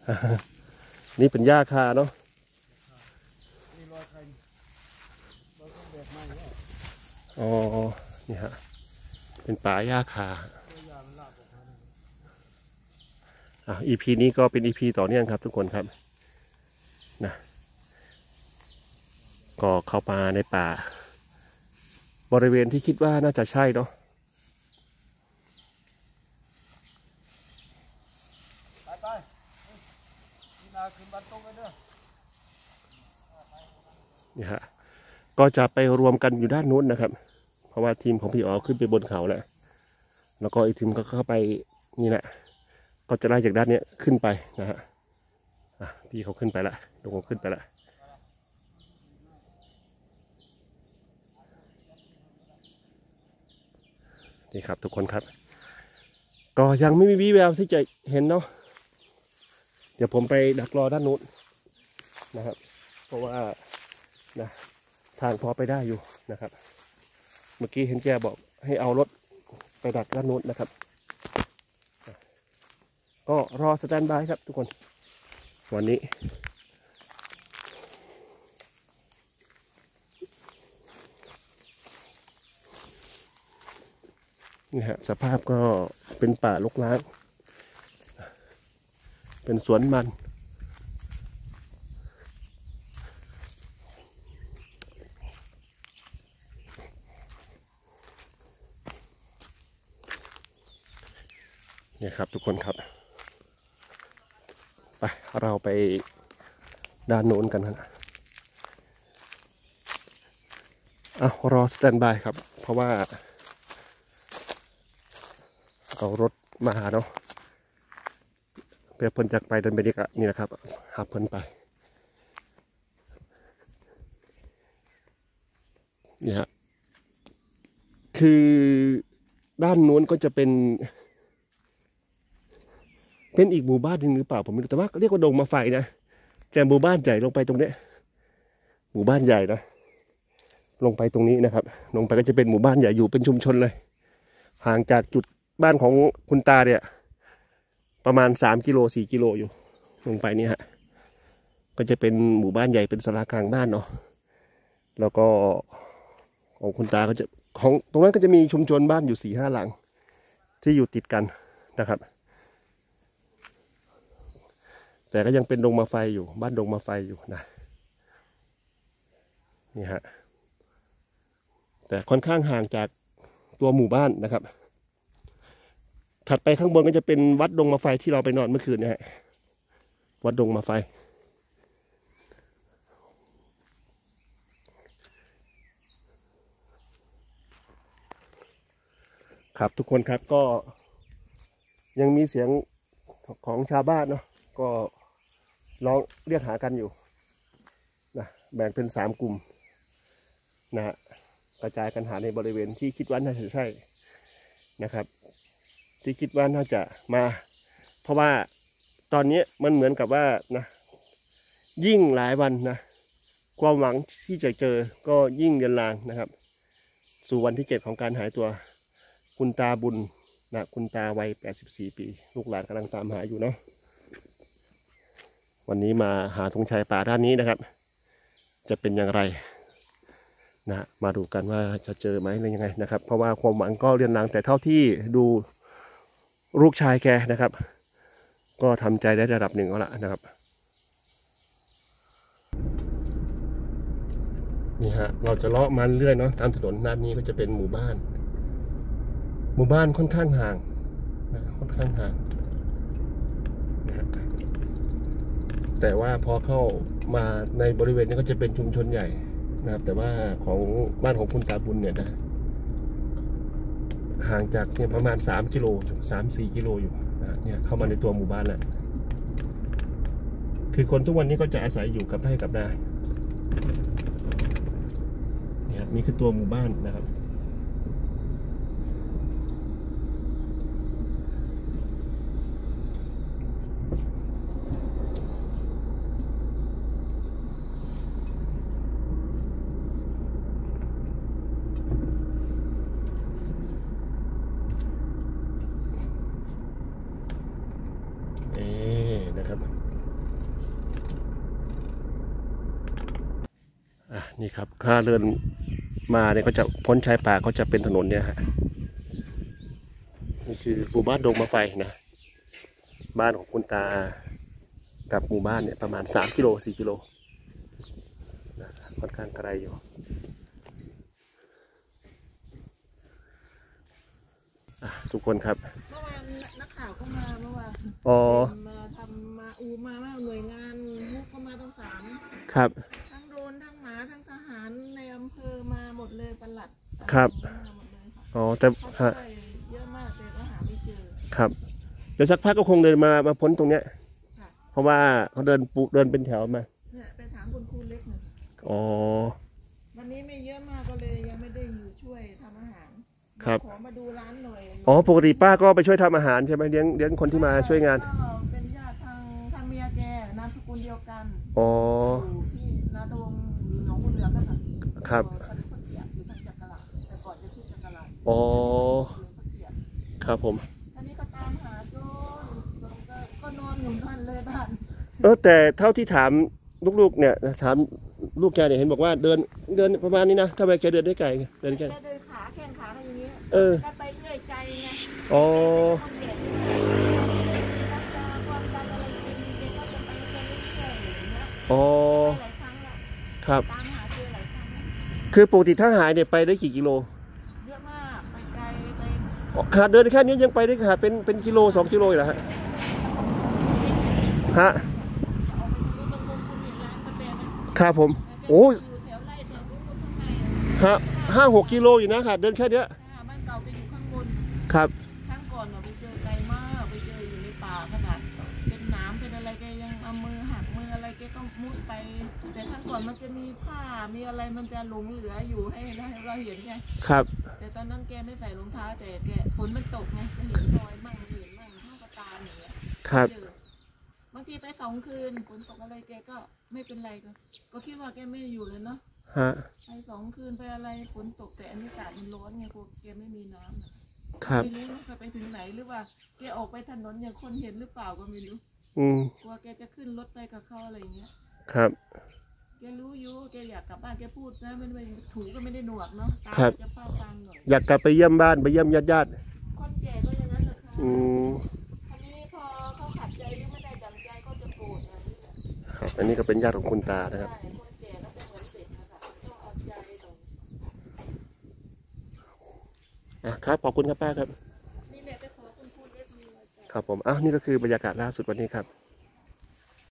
นี่เป็นหญ้าคาเนาะอ๋อนี่ฮะเป็นป่าหญ้าคาEP นี้ก็เป็น EP ต่อเนื่องครับทุกคนครับนะก็เข้ามาในป่าบริเวณที่คิดว่าน่าจะใช่เนาะไปนี่นาขึ้นบ้านตรงกันเด้อนี่ฮะก็จะไปรวมกันอยู่ด้านนู้นนะครับเพราะว่าทีมของพี่อ๋อขึ้นไปบนเขาแล้วก็อีกทีมก็เข้าไปนี่แหละก็จะไล่จากด้านนี้ขึ้นไปนะฮะพี่เขาขึ้นไปละลงขึ้นไปละนี่ครับทุกคนครับก็ยังไม่มีวี่แววที่จะเห็นเนาะเดี๋ยวผมไปดักรอด้านนู้นนะครับเพราะว่านะทางพอไปได้อยู่นะครับเมื่อกี้เห็นแกบอกให้เอารถไปดักด้านนู้นนะครับก็รอสแตนบายครับทุกคนวันนี้นี่ฮะสภาพก็เป็นป่ารกร้างเป็นสวนมันนี่ครับทุกคนครับไปเราไปด้านโน้นกันนะรอสแตนบายครับเพราะว่าเอารถมาเนาะเพื่อเพิ่นจากไปเดินไปนี่นะครับหับเพิ่นไปเนี่ยคือด้านโน้นก็จะเป็นอีกหมู่บ้านหนึ่งหรือเปล่าผมไม่รู้แต่ว่าเรียกว่าดงมาไฟนะแต่หมู่บ้านใหญ่ลงไปตรงนี้หมู่บ้านใหญ่นะลงไปตรงนี้นะครับลงไปก็จะเป็นหมู่บ้านใหญ่อยู่เป็นชุมชนเลยห่างจากจุดบ้านของคุณตาเนี่ยประมาณ3 กิโล 4 กิโลอยู่ลงไปนี่ฮะก็จะเป็นหมู่บ้านใหญ่เป็นศาลากลางบ้านเนาะแล้วก็ของคุณตาก็จะของตรงนั้นก็จะมีชุมชนบ้านอยู่4-5 หลังที่อยู่ติดกันนะครับแต่ก็ยังเป็นดงมาไฟอยู่บ้านดงมาไฟอยู่นะนี่ฮะแต่ค่อนข้างห่างจากตัวหมู่บ้านนะครับถัดไปข้างบนก็จะเป็นวัดดงมาไฟที่เราไปนอนเมื่อคืนนะฮะวัดดงมาไฟครับทุกคนครับก็ยังมีเสียงของชาวบ้านเนาะก็ร้องเรียกหากันอยู่นะแบ่งเป็น3 กลุ่มนะฮะกระจายกันหาในบริเวณที่คิดว่าน่าจะใช่นะครับที่คิดว่าน่าจะมาเพราะว่าตอนนี้มันเหมือนกับว่านะยิ่งหลายวันนะความหวังที่จะเจอก็ยิ่งเลือนลางนะครับสู่วันที่7ของการหายตัวคุณตาบุญนะคุณตาวัย84 ปีลูกหลานกำลังตามหาอยู่เนาะวันนี้มาหาธงชัยป่าด้านนี้นะครับจะเป็นอย่างไรนะมาดูกันว่าจะเจอไหมหรือยังไงนะครับเพราะว่าความหวังก็เลือนลางแต่เท่าที่ดูลูกชายแกนะครับก็ทำใจได้ระดับหนึ่งแล้วล่ะนะครับนี่ฮะเราจะเลาะมันเรื่อยเนาะตามถนนด้านนี้ก็จะเป็นหมู่บ้านค่อนข้างห่างนะค่อนข้างห่างนะแต่ว่าพอเข้ามาในบริเวณนี้ก็จะเป็นชุมชนใหญ่นะครับแต่ว่าของบ้านของคุณตาบุญเนี่ยนะห่างจากเนี่ยประมาณ3 กิโล 3-4 กิโลอยู่นะเนี่ยเข้ามาในตัวหมู่บ้านแล้วคือคนทุกวันนี้ก็จะอาศัยอยู่กับไร่กับนาเนี่ยครับนี่คือตัวหมู่บ้านนะครับนะครับนี่ครับถ้าเดินมาเนี่ยก็จะพ้นชายป่าก็จะเป็นถนนเนี่ยฮะนี่คือหมู่บ้านดงมะไฟนะบ้านของคุณตากับหมู่บ้านเนี่ยประมาณ3 กิโล 4 กิโลนะค่อนข้างไกลอยู่ทุกคนครับเมื่อวานนักข่าวเข้ามาเมื่อวานมาทำมามาหน่วยงานมุกเข้ามาต้องครับทั้งโดรนทั้งหมาทั้งทหารในอำเภอมาหมดเลยปลัดครับอ๋อแต่เยอะมากแต่ก็หาไม่เจอครับเดี๋ยวสักพักก็คงเดินมาพ้นตรงเนี้ยเพราะว่าเขาเดินเป็นแถวมาเนี่ยไปถามคุณครูเล็กหน่อยอ๋อวันนี้ไม่เยอะมากก็เลยยังไม่ได้อยู่ช่วยทำอาหารครับขอมาดูร้านหน่อยอ๋อปกติป้าก็ไปช่วยทำอาหารใช่ไหมเลี้ยงคนที่มาช่วยงานเป็นญาติทางเมียแกนามสกุลเดียวกันอ๋อที่นาตวงหนองบุญเหลืองนะคะครับอยู่ทางจักราแต่ก่อนจะที่จักราอ๋อครับผมอันนี้ก็ตามหาโจนก็นอนอยู่บ้านเลยบ้านแต่เท่าที่ถามลูกๆเนี่ยถามลูกแกเนี่ยเห็นบอกว่าเดินประมาณนี้นะทำไมแกเดินได้ไกลเดินขาแข้งขาอะไรอย่างเงี้ยไปเรื่อยใจไงอ๋ออ๋อครับคือปกติถ้าหายเนี่ยไปได้กี่กิโลเยอะมากไปไกลไปขาเดินแค่นี้ยังไปได้ขาเป็นกิโล2 กิโลเหรอฮะครับผมโอ้ฮะ5-6 กิโลอยู่นะครับเดินแค่เนี้ยบ้านเก่าไปอยู่ข้างบนครับข้างก่อนไปเจอไกลมากไปเจออยู่ในป่าขนาดเป็นน้ำเป็นอะไรแกยังเอามือหักมืออะไรแกก็มุดไปแต่ข้างก่อนมันจะมีผ้ามีอะไรมันจะหลงเหลืออยู่ให้เราเห็นไงครับแต่ตอนนั้นแกไม่ใส่รองเท้าแต่แกฝนมันตกไงจะเห็นรอยมั่งเห็นมั่งเท่ากระตาอย่างเงี้ยครับบางทีไป2 คืนฝนตกอะไรแกก็ไม่เป็นไรก็คิดว่าแกไม่อยู่เลยเนาะไป2 คืนไปอะไรฝนตกแต่อันนี้อากาศมันร้อนไงแกไม่มีน้ำครับไม่รู้ไปถึงไหนหรือว่าแกออกไปถนนอย่างคนเห็นหรือเปล่าก็ไม่รู้กลัวแกจะขึ้นรถไปกับเขาอะไรอย่างเงี้ยครับแกรู้อยู่แกอยากกลับบ้านแกพูดนะไม่ได้ถูก็ไม่ได้หนวกเนาะตาจะเฝ้าฟังหน่อยอยากกลับไปเยี่ยมบ้านไปเยี่ยมญาติคนแก่ก็อย่างนั้นแหละค่ะอันนี้พอเขาขัดใจหรือไม่ได้ดั่งใจก็จะโกรธครับอันนี้ก็เป็นญาติของคุณตานะครับครับขอบคุณครับป้าครับนี่แหละไปขอคุณครูเล็กครับผมนี่ก็คือบรรยากาศล่าสุดวันนี้ครับ